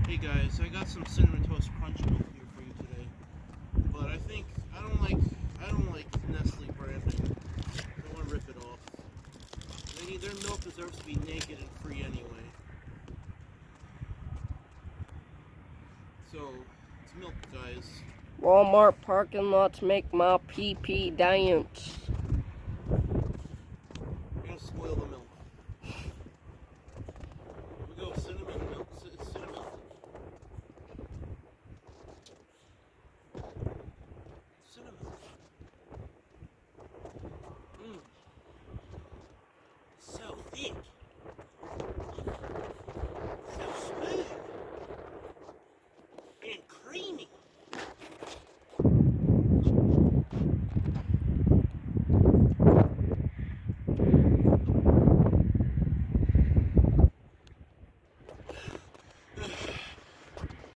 Hey guys, I got some Cinnamon Toast Crunch milk here for you today. But I don't like Nestle branding. I want to rip it off. Their milk deserves to be naked and free anyway. So, it's milk, guys. Walmart parking lots make my pee-pee dance.